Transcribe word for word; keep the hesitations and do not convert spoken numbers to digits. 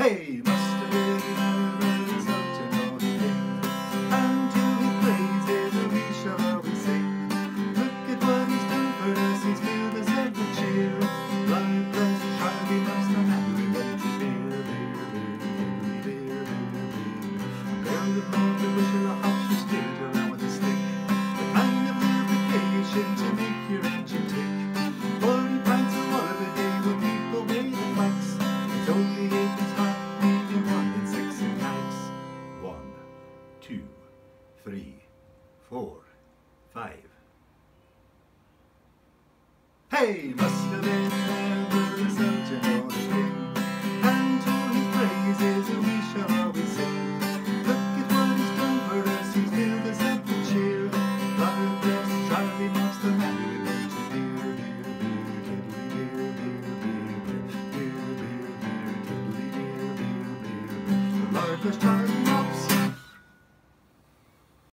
Hey, must have been another soldier on the king, and to his praises we shall always sing. Look at what he's done for us, he's filled us up with cheer. God bless Charlie, must have had we went to beer, beer, beer, beer, beer, beer. Girl with more wish her a hop, she steered around with a stick, the kind of lubrication to make your engine tick. Forty pints of water a day will keep away the wax. It's only if it's hot, medium one and six in packs. One, two, three, four, five. Hey, must have been ever such an old king, and to his praises we shall always sing. Look at what he's done for us, he's filled us up with cheer. God bless Charlie, must have had we went to beer, beer, beer, beer, beer, beer, beer, beer, beer, beer, beer, beer, beer, beer. The Lord bless Charlie.